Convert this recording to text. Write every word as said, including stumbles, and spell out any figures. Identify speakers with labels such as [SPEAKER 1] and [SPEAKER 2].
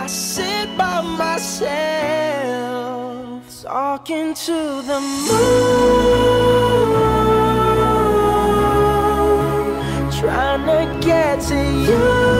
[SPEAKER 1] I sit by myself, talking to the moon, trying to get to you.